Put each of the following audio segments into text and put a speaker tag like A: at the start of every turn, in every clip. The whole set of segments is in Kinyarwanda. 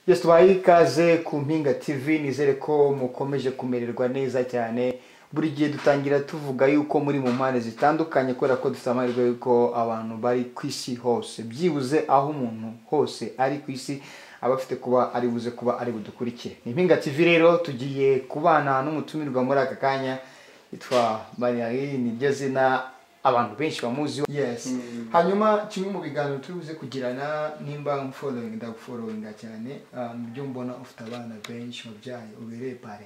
A: Yes, tubaye ikaze ku Mpinga TV, nizere ko mukomeje kumererwa neza cyane. Buri gihe dutangira tuvuga yuko muri mu mpande zitandukanye kubera ko dufite amahirwe yuko abantu bari ku isi hose, byibuze aho umuntu hose ari ku isi aba afite kuba ari buze kuba ari budukurikire. Ni Mpinga TV rero tugiye kubana n'umutumirwa muri aka kanya yitwa Mariari, ni ryo zina abantu benshi bamuzi. Yes. Hanyuma kimwe mu biganiro turuze kugirana nimba following ndagufollowinga cyane, byo mbona ufite abana benshi wabyaye ubereye pare.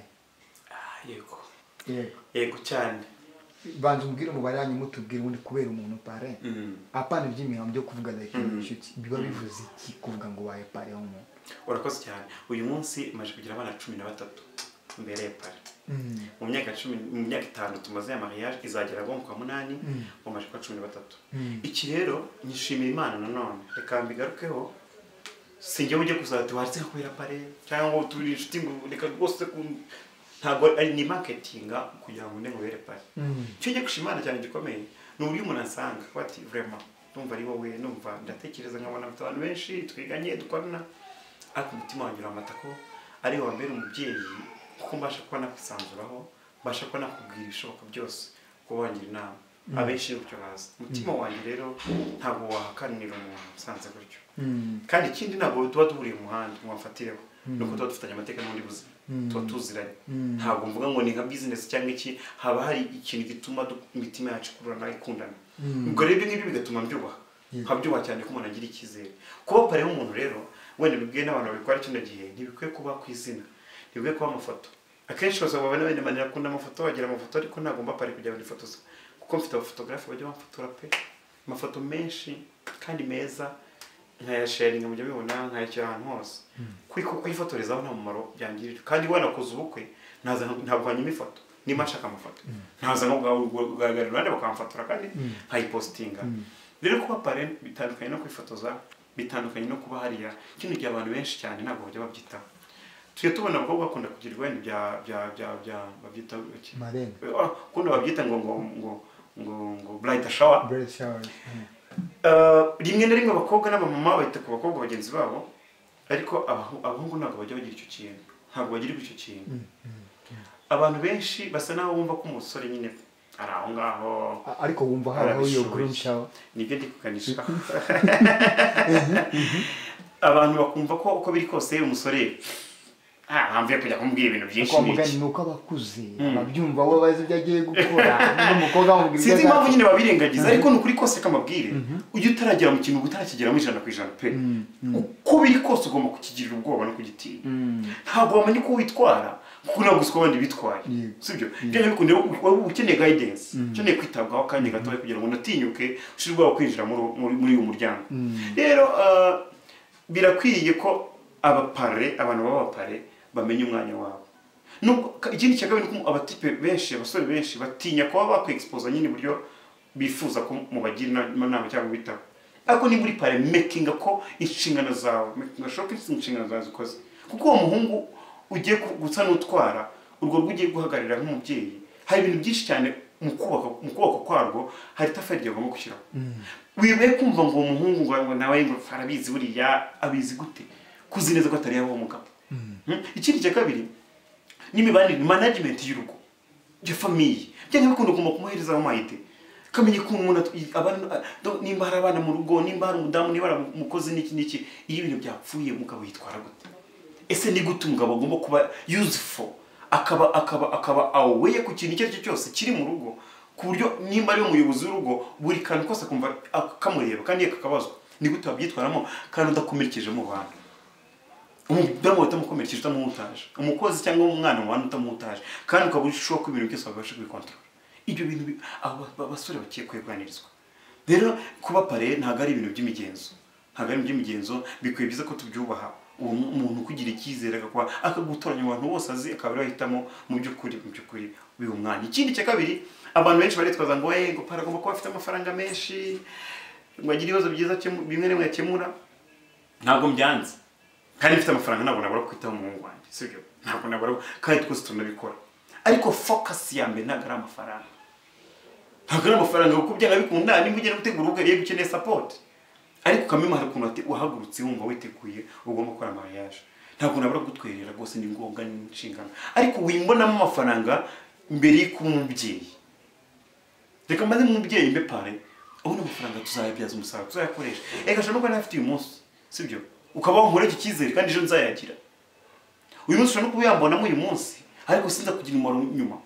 B: Yego.
A: Yego
B: cyane.
A: Banza umbwire umubare wanyu mutubwire undi kubera umuntu pare. Apana iby'imihango byo kuvuga like inshuti. Biba bivuze iki kuvuga ngo waye pare homo?
B: Urakoze cyane. Uyu munsi maje kugira abana 13 mbereye pare. Mu myaka 5 tumaze ya mariage izagera ngo kwa 8 mu maje kwa 13. Iki rero nyishimira Imana nanone. Reka mbigarukeho. Sinjye ujye kuzati waretse kubera pare cyangwa ngo turi inshuti ngo reka rwose ntabwo ari ni marketing kugira ngo ndengobere pare. Cyo ngiye gushimana cyane gikomeye. Ni uri umuntu asanga bati vraiment numva ari wowe numva ndatekereza nkabona abantu benshi twiganye dukorana ariko umutima wanjye uramatako ari wa mbere umubyeyi kuko mbasha kuba nakwisanzuraho mbasha kuba nakubwira ibishoboka byose ko wangira inama abenshi y'ucyo baza umutima wanjye rero ntabwo wahakanira umuntu usanze gutyo kandi ikindi ntabwo tuba duhuriye mu muhanda mwafatireho nuko tuba dufitanye amateka n'undi buzima tuba tuziranye ntabwo mvuga ngo ni nka business cyangwa iki haba hari ikintu gituma imitima yacu kurana ikundana ubwo rero ibyo ngibyo bigatuma mbyubaha nkabyubaha cyane ko umuntu agira icyizere kuba pare y'umuntu rero wenda bibwiye n'abantu babikora kino gihe ntibikwiye kuba ku izina ntibikwiye kuba amafoto akenshi basaba bane manira akunda amafoto bagira amafoto ariko ntagomba pare kujya muri foto kuko mfite abafotografe bajya bamfotora pe amafoto menshi kandi meza nkaya sharing mujya bibona nkaya ahantu hose kwifotorezaho nta mumaro byangirira kandi wanakoze ubukwe ntabwo hanyuma ifoto niba nshaka amafoto ntaza no kugaragara urande bakamfotora kandi nkayipostinga rero kuba pare bitandukanye no kwifotoza bitandukanye no kuba hariya kino gihe abantu benshi cyane ntabwo bajya babyitaho tuye tubona abakobwa bakunda kugirwa ibintu bya babyita iki kundi babyita ngo bridal shower rimwe na rimwe abakobwa n'abamama bahita ku bakobwa bagenzi babo ariko abahungu ntabwo bajya bagira icyo kintu ntabwo bagira icyo kintu abantu benshi basa naho bumva ko umusore nyine ari aho ngaho
A: ariko wumva haraho iyo groom shower
B: nibyo ndikuganisha abantu bakumva ko uko biri kose umusore hamve kujya kumbwira ibintu byinshi
A: ko mugani nuko abakuze ababyumva bo bazi ibyo agiye gukora n'umukobwa wamubwira
B: sinzi impamvu nyine babirengagiza ariko nukuri kose kamabwire ujye utaragera mu kintu utarakigeramo 100% pe uko biri kose ugomba kukigirira ubwoba no kugitinya ntabwo wamenye ko witwara kuko ntabwo usiko abandi bitwaye sibyo byo bikunde ukeneye guidance ukeneye kwitabwaho kandi gato kugira ngo natinyuke ushirwaho kwinjira muri uyu muryango rero birakwiye ko abantu b'abapare bamenye umwanya wabo nubwo ikindi cyagabye nuko abatipe benshi abasore benshi batinya kuba bakwiexpose nyine buryo bifuza ko mubagira inama cyangwa bitako ariko ni muri pare making ko inshingano zawe making sure inshingano zawe zikoze kuko uwo muhungu ugiye gusa n'utwara urwo rwugiye guhagarira nk'umubyeyi hari ibintu byinshi cyane mu kubaka kwarwo hari tafari ryagomba gushyiraho wibaye kumva ngo uwo muhungu ngo nawe ngo farabizi buriya abizi gute kuzi neza ko atari yabo umugabo ikindi cya kabiri n'imibanire management y'urugo ya famille cyangwa bikunda kuma kumuhereza amahite kamenye ko umuntu nimba hari abana mu rugo nimba hari umudamu niba ari umukozi n'iki iyo ibintu byapfuye umugabo yitwara gute ese ni gute umugabo agomba kuba useful akaba aware ku kintu icyo ari cyo cyose kiri mu rugo ku buryo nimba ari umuyobozi w'urugo buri kantu kose akumva akamureba kandi yakakabazwa ni gute wabyitwaramo kandi udakomerekeje mu bantu umudamu utamukomerekeje utamuhutaje umukozi cyangwa umwana mu bantu utamuhutaje kandi ukaba ushobora ko ibintu byose wabasha kubikontorora ibyo bintu abasore bakiye kweganirizwa rero kuba pare ntabwo ari ibintu by'imigenzo bikwiye byiza ko tubyubaha umuntu kugira icyizere akagutoranya abantu bose azi akaba bahitamo mu by'ukuri uyu mwanya ikindi cya kabiri abantu benshi baritwaza ngo ngo pare agomba kuba afite amafaranga menshi ngo agire ibibazo byiza bimwe n'imwe yakemura ntabwo mbyanze kandi mfite amafaranga ntabwo nabura kwitaho umuhungu wanjye sibyo ntabwo nabura kandi twese tunabikora ariko focus ya mbere ntabwo ari amafaranga kuko byanga bikunda nimba ugiye gutegura ubwo yego ukeneye support ariko kamwe hari ukuntu wahagurutse wumva witeguye ugomba gukora mariage ntabwo nabura gutwerera rwose ni ngombwa n'inshingano ariko wimbonamo amafaranga mbere y'umubyeyi reka maze umubyeyi mbe pare abona amafaranga tuzayabyaza umusaruro tuzayakoresha ega shano ko nafite uyu munsi sibyo ukaba wankoreye icyizere kandi ejo nzayagira uyu munsi ushobora no kuyambonamo uyu munsi ariko sinza kugira umumaro nyuma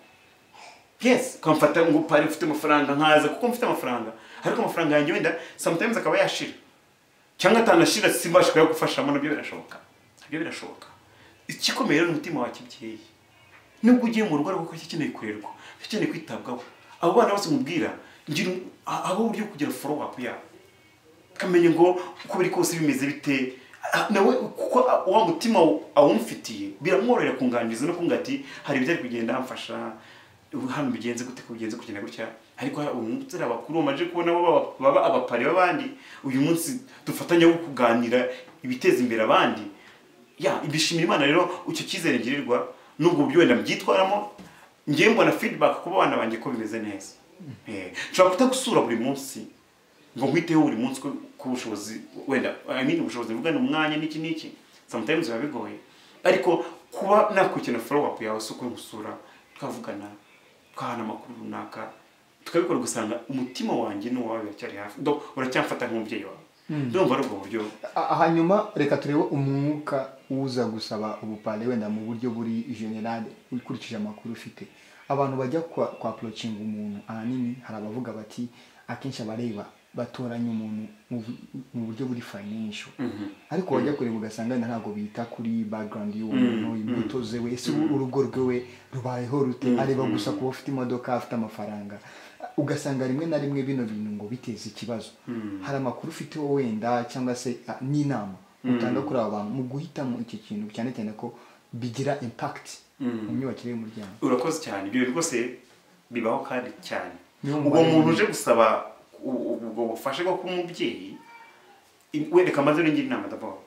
B: yes kamfata ngo pare ufite amafaranga nkaza kuko mfite amafaranga ariko amafaranga yanjye wenda sometimes akaba yashira cyangwa atanashira simbasha kuyagufashamo nabyo birashoboka ikikomeye rero n'umutima wa kibyeyi nubwo ugiye mu rugo rwo cyakeneye kurerwa cyakeneye kwitabwaho abo bana bose mubwira ngira abo buryo kugira follow up yabo kamenye ngo uko biri kose bimeze bite nawe kuko wa mutima awumfitiye biramworera kunganiriza no kungati hari ibyo ari kugenda amfasha hano bigenze gute kugenze kugenda gutya ariko umunsi abakuru maje kubona baba abapari babandi uyu munsi dufatanya wo kuganira ibiteza imbere abandi ibishimira Imana rero icyo cyizere ngirirwa nubwo buryo wenda mbyitwaramo ngiye mbona feedback kuba abana banjye ko bimeze neza nshobora kutagusura buri munsi ngo nkwiteho buri munsi ku bushobozi wenda ubushobozi bugana umwanya n'iki sometimes biba bigoye ariko kuba nakurikirana follow up yawe suko ngusura twavugana twahana amakuru runaka tukabikora gusanga umutima wanjye n'uwawe yacyari hafi uracyamfata nk'umubyeyi wawe ndumva ari ubwo buryo
A: hanyuma reka turebe umwuka uza gusaba ubupale wenda mu buryo buri general ukurikije amakuru ufite abantu bajya kwa approaching umuntu ahanini hari abavuga bati akenshi abareba batoranya umuntu mu buryo buri financial ariko wajya kureba ugasanga ntabwo bita kuri background y'uwo muntu imbuto ze wese urugo rwe rubayeho rute areba gusa kuba ufite imodoka afite amafaranga ugasanga rimwe na rimwe bino bintu ngo biteze ikibazo hari amakuru ufite wowe wenda cyangwa se n'inama utanga kuri abo bantu mu guhitamo iki kintu cyane cyane ko bigira impact mu myubakire y'umuryango
B: urakoze cyane ibyo rwose bibaho kandi cyane ubwo muntu uje gusaba ubwo bufashe bwo kumubyeyi wereka amaze n'ingira inama d'abord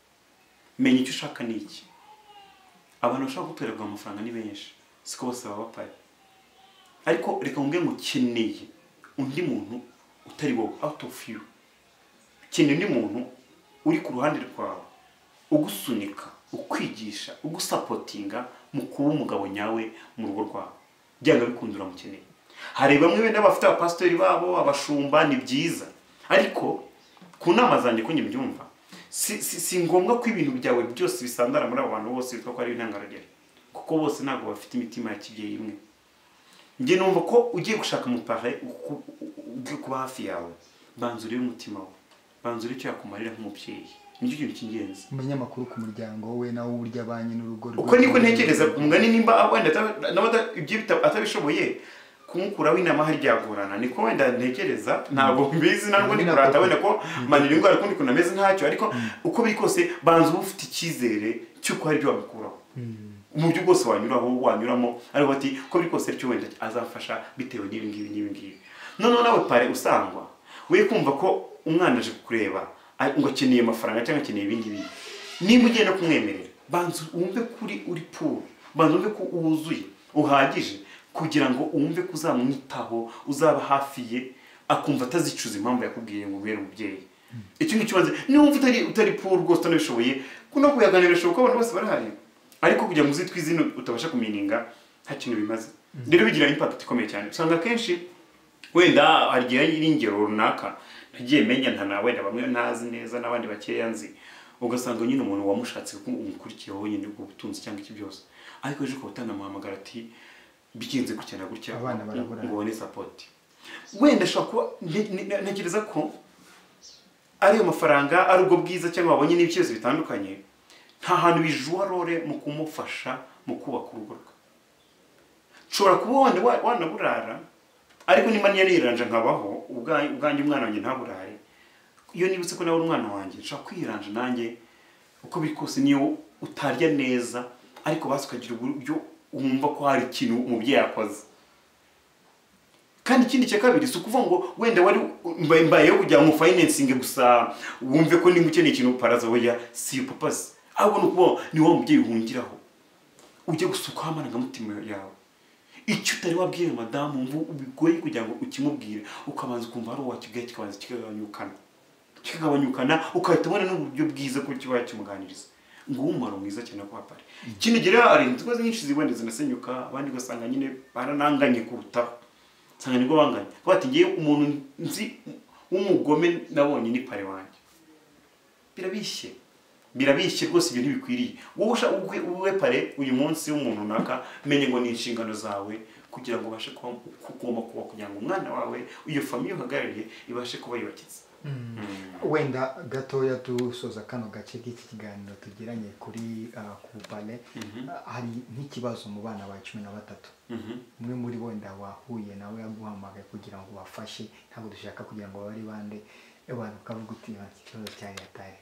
B: menya icyo ushaka n'iki abantu bashaka gutorerwa amafaranga ni benshi siko bose baba bapari ariko reka ngo ukeneye undi muntu utari wowe out of you ukeneye undi muntu uri ku ruhande rwawe ugusunika ukwigisha ugusapotinga mu kuba umugabo nyawe mu rugo rwawe byanga bikundura mukeneye hari bamwe benda bafite abapastori babo abashumba ni byiza ariko ku nama zanjye ko nyibyumva si ngombwa ko ibintu byawe byose bisandara muri abo bantu bose bitwa ko ari intangarugero kuko bose ntabwo bafite imitima ya kibyeyi imwe njye numva ko ugiye gushaka umupare ugiye kuba hafi yawe banza urebe umutima we banza urebe icyo yakumarira nk'umubyeyi nicyo kintu cy'ingenzi
A: umenya amakuru ku muryango we nawe uburyo abanye n'urugo rwe
B: uko niko ntekereza umugani nimba wenda ibyo atabishoboye kumukuraho inama hari ryagorana niko wenda ntekereza ntabwo mbizi ntabwo ni kurata wenda ko manira ingwara kundi kunameze ntacyo ariko uko biri kose banza uba ufite icyizere cy'uko hari ibyo wabikuraho mu buryo bwose wanyuramo ariko bati ko biri kose cyo wenda azafasha bitewe n'ibi ngibi noneho nawe pare usangwa we kumva ko umwana aje kureba ngo akeneye amafaranga cyangwa akeneye ibindi bintu nimba ugiye no kumwemerera banza wumve kuri uri poor banza wumve ko wuzuye uhagije kugira ngo wumve ko uzamwitaho uzaba hafi ye akumva atazicuza impamvu yakubwiye ngo ubere umubyeyi icyo ngicyo kibazo niba utari poor rwose utanabishoboye kuno kuyaganira bishoboka abantu bose barahari ariko kugira ngo uzitwe izina utabasha kumininga nta kintu bimaze rero bigira impact ikomeye cyane usanga kenshi wenda hagiye iringero runaka nagiye menya ntana wenda bamwe ntazi neza n'abandi bakeya nzi ugasanga nyine umuntu wamushatse ko umukurikiyeho nyine ubwo butunzi cyangwa iki byose ariko ejo ko utanamuhamagara ati bigenze gutya ngo ubone support wenda shaka ntekereza ko ari amafaranga ari ubwo bwiza cyangwa wabonye n'ibikibazo bitandukanye nta hantu bijuwa role mu kumufasha mu kubaka urugo rwe nshobora kuba wanaburara ariko niba niyiranja nkabaho ubwanjye umwana wanjye ntaburare iyo nibutse ko nawe umwana wanjye nshobora kwiranja nanjye uko biri kose niyo utarya neza ariko basi ukagira uburyo wumva ko hari ikintu umubyeyi yakoze kandi ikindi cya kabiri si ukuvuga ngo wenda wari mbayeho kugira ngo financing gusa wumve ko nimba ukeneye ikintu paraza weya si yo papasi ahubwo ni ukuvuga ni wowe mubyeyi uhungiraho ujye gusukaho amarangamutima yawe icyo utari wabwiye madamu mvu bigoye kugira ngo ukimubwire ukabanza ukumva ari uwakibwiye kikabanza kikagabanyukana ukahita ubona n'uburyo bwiza ko kiba kimuganiriza ngo umumaro mwiza cyane kwa pare ikindi gira ari inzego nyinshi zibonye zinasenyuka abandi gasanga nyine barananganye kurutaho sanga nibwo banganye bati ngiye umuntu nzi umugome nabonye ni pare wanjye birabishye rwose ibyo ntibikwiriye wowe uwe pare uyu munsi w'umuntu naka menye ngo ni inshingano zawe kugira ngo ubashe kugomba kuba kugira ngo umwana wawe iyo famiye uhagarariye ibashe kuba yubakiza
A: wenda gatoya dusoza kano gace k'iki kiganiro tugiranye kuri kupale hari nk'ikibazo mu bana ba 13 umwe muri wenda wahuye nawe yaguhamagaye kugira ngo bafashe ntabwo dushaka kugira ngo bari bande abantu kavuga uti ikibazo cyari yataye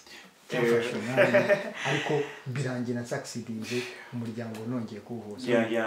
A: ariko birangira succeedinze umuryango nongeye kuhuza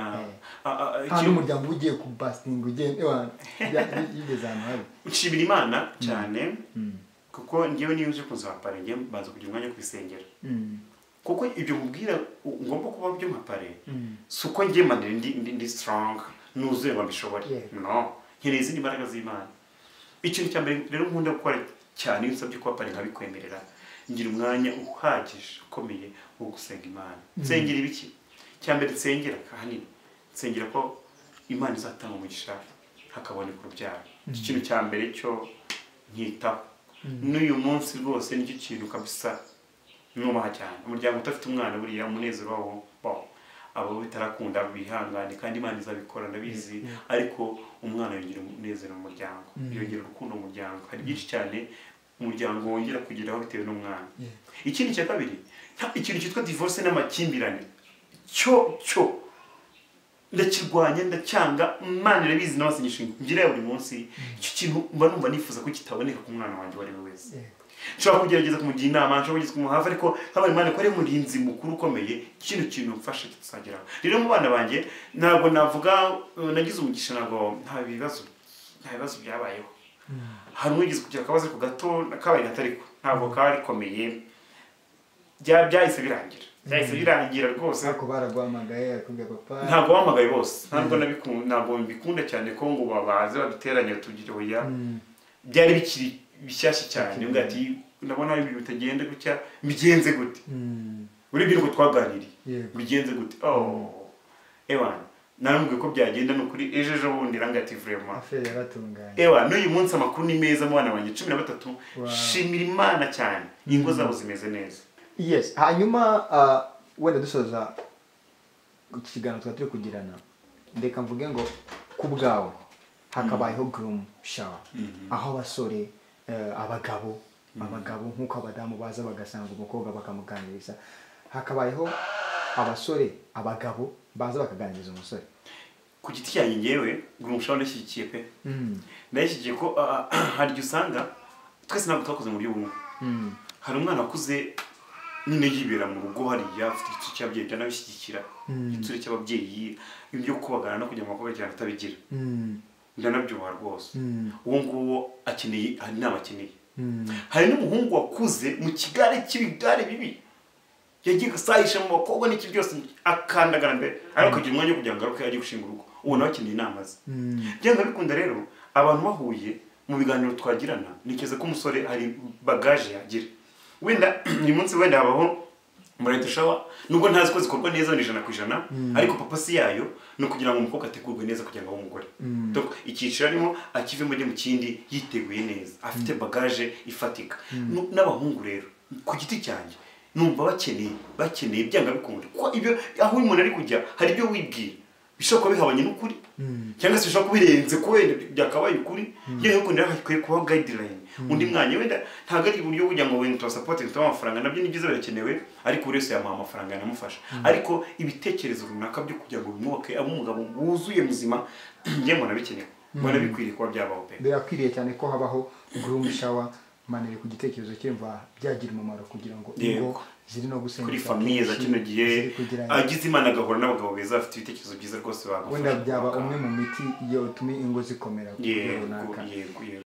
A: hano umuryango ugiye kubastinga ugende yigeze hano hari
B: nshimira Imana cyane kuko ngiye niyo uje kuzapare ngiye baza kugira umwanya kubisengera kuko ibyo mubwira ngomba kuba byo mapare suko ngiye manire ndi strong nuzuye bambishobora no nkiri izindi mbaraga z'Imana ikintu cyambere rero nkunda gukora cyane usabye ko pare nkabikwemerera ngira umwanya uhagije ukomeye wo gusenga Imana nsengera ibiki cyambere nsengera ahanini nsengera ko Imana izatanga umugisha hakaboneka urubyaro ikintu cyambere cyo nkita n'uyu munsi rwose nicyo kintu kabisa numaha cyane umuryango utafite umwana buriya umunezero wawo abo bitarakunda bihangane kandi Imana izabikora ndabizi ariko umwana yongera umunezero mu muryango yongera urukundo mu muryango hari byinshi cyane umuryango wongera kugeraho bitewe n'umwana ikindi cya kabiri ikintu cyitwa divorce n'amakimbirane cyo ndakirwanya ndacyanga Imana irabizi n'abasinyisha ngira buri munsi icyo kintu mba numva nifuza ko kitaboneka ku mwana wanjye wari wese nshobora kugerageza kumugira inama nshobora kugeza kumuhafa ariko nk'abana Imana ko ari umurinzi mukuru ukomeye kintu mfashe kitazageraho rero mu bana banjye ntabwo navuga nagize umugisha ntabwo nta bibazo byabayeho hari umwigize kugira akabazo ku gato kabaye gatariko ntabwo karikomeye byahise birangira rwose
A: ariko baragwamagaye akubwira papa
B: ntabwo bamagaye bose ntabwo mbikunda cyane ko ngo babaze baduteranye tugire oya byari bikiri bishyashya cyane ngo ati ndabona ari ibintu bitagenda gutya bigenze gute urebye ngo twaganiriye bigenze gute ewana naramubwiye ko byagenda n'ukuri ejo bundi rangati vraiment
A: afere yaratunganye
B: n'uyu munsi amakuru ni meza mu bana banjye 13 shimira Imana cyane ingo zabo zimeze neza
A: yes hanyuma wenda dusoza ikiganiro turi kugirana ndeka mvuge ngo kubgawo hakabayeho groom shower aho abasore abagabo nkuko abadamu baza bagasanga umukobwa bakamuganiriza hakabayeho abasore abagabo baza bakaganiriza umusore
B: ku giti cyanjye ngewe groom shower ndashyigikiye pe ndashyigikiye ko hari usanga twese ntabwo twakoze mu buryo bumwe hari umwana akuze nyine yibera mu rugo hariya afite igice cy'ababyeyi byanabishyigikira igice cy'ababyeyi ibyo kubagana no kugira ngo bakobwa atabigira ndanabyuha rwose uwo nguwo akeneye hari n'abakeneye hari n'umuhungu wakuze mu kigare cy'ibigare bibi yagiye gusahisha mu bakobwa n'iki byose akandagara mbere ariko kugira umwanya wo kugira ngo aruke ajye gushinga urugo uwo nawe akeneye inama ze byanga bikunda rero abantu bahuye mu biganiro twagirana nikeze ko umusore hari bagage yagira wenda uyu munsi wenda habaho muri shower nubwo ntazi ko zikorwa neza ni 100% ariko papa si yayo no kugira ngo umukobwa ategurwe neza kugira ngo umugore donc ikicira arimo akivemo mu kindi yiteguye neza afite bagage ifatika n'abahungu rero ku giti cyanjye numva bakeneye byanga bikunda ko ibyo aho umuntu ari kujya hari ibyo wibwira bishobora bihabanye n'ukuri cyangwa se bishobora kubirenze ko wenda byakabaye ukuri yewe ko ndakwiye kuba guideline undi mwanya wenda ntago ari uburyo bujya ngo wenda support amafaranga nabyo ni byiza birakenewe ariko buri wese yamuha amafaranga yanamufasha ariko ibitekerezo runaka byo kugira ngo bimwoke abo umugabo wuzuye muzima ngiye mbona bikenewe mbona bikwiriye kuba byabaho pe
A: birakwiriye cyane ko habaho groom shower manere ku gitekerezo cy'imva byagira umumaro kugira ngo ingo ziri no gusenga
B: kuri famille za kino gihe agize Imana agahora n'abagabo beza bafite ibitekerezo byiza rwose bagufasha
A: wenda byaba umwe mu miti iyo tumi ingo zikomera
B: runaka